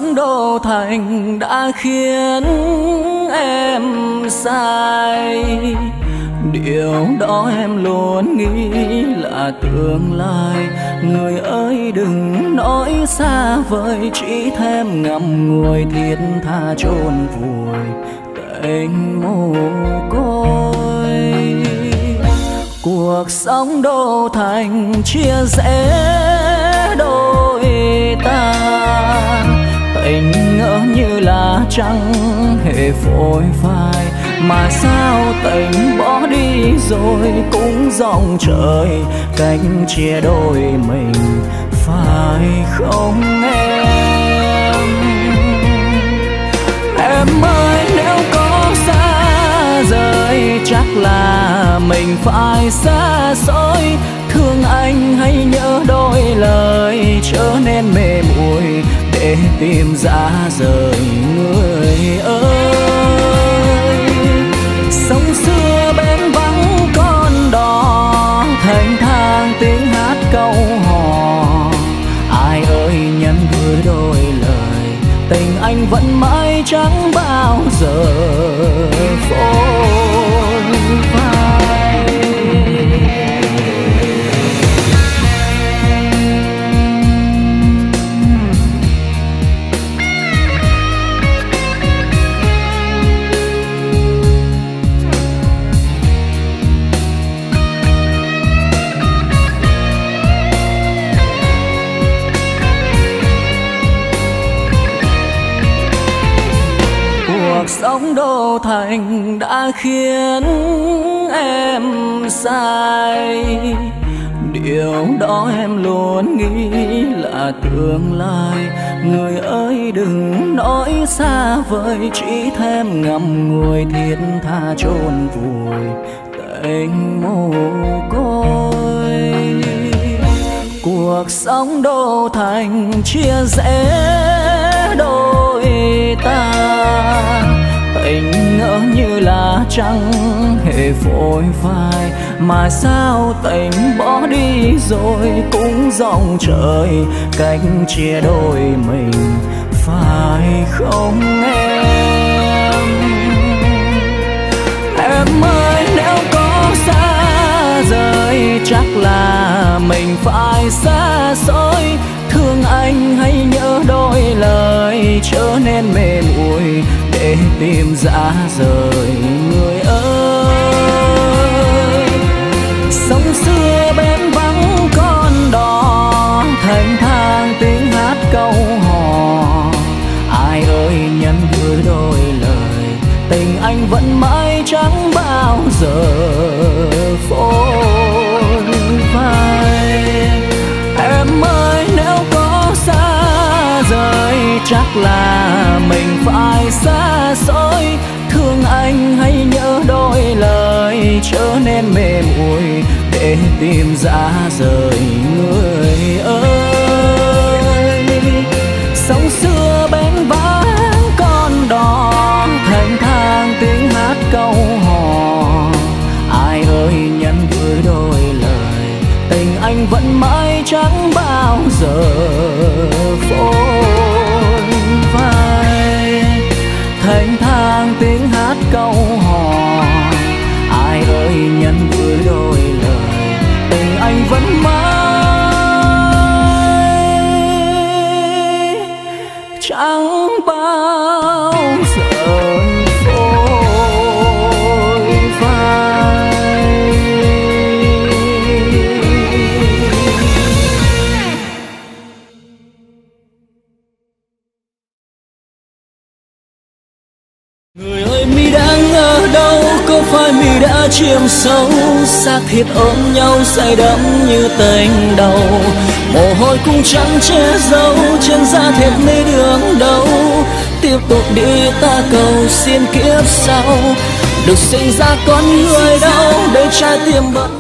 sống đô thành đã khiến em sai. Điều đó em luôn nghĩ là tương lai. Người ơi đừng nói xa vời, chỉ thêm ngậm ngùi thiết tha chôn vùi tình mồ côi. Cuộc sống đô thành chia rẽ đôi ta, tình ngỡ như là trăng hề phôi phai. Mà sao tình bỏ đi rồi cũng dòng trời cách chia đôi mình, phải không em? Em ơi nếu có xa rời chắc là mình phải xa xôi. Thương anh hay nhớ đôi lời trở nên mềm ủi để tìm ra rời người ơi. Sông xưa bên vắng con đò, thênh thang tiếng hát câu hò. Ai ơi nhắn gửi đôi lời, tình anh vẫn mãi chẳng bao giờ phôi phai. Sống đô thành đã khiến em sai. Điều đó em luôn nghĩ là tương lai. Người ơi đừng nói xa vời, chỉ thêm ngậm ngùi thiết tha chôn vùi tình mồ côi. Cuộc sống đô thành chia rẽ đôi ta, tình ngỡ như là trăng hề phôi phai. Mà sao tình bỏ đi rồi cũng dòng trời cách chia đôi mình, phải không em? Em ơi nếu có xa rời chắc là mình phải xa xôi. Thương anh hay nhớ đôi lời trở nên mềm ủi để tìm ra rời người ơi. Sông xưa bên vắng con đò, thênh thang tiếng hát câu hò. Ai ơi nhắn gửi đôi lời, tình anh vẫn mãi chẳng bao giờ phôi phai. Em ơi nếu có xa rời chắc là mình phải xa xôi. Thương anh hay nhớ đôi lời trở nên mềm ủi để tìm ra rời người ơi. Sông xưa bên vắng con đò, thênh thang tiếng hát câu hò. Ai ơi nhắn gửi đôi lời, tình anh vẫn mãi chẳng bao giờ phôi phai. Thênh thang tiếng hát câu hò. Ai ơi nhắn gửi đôi lời, tình anh vẫn mãi chẳng bao giờ phôi phai. Người ơi mi đang ở đâu, có phải mi đã chìm sâu xác thịt ôm nhau say đắm như tình đầu. Mồ hôi cũng chẳng che giấu trên da thịt nơi đường đâu. Tiếp tục đi ta cầu xin kiếp sau được sinh ra con người đâu để trái tim bận.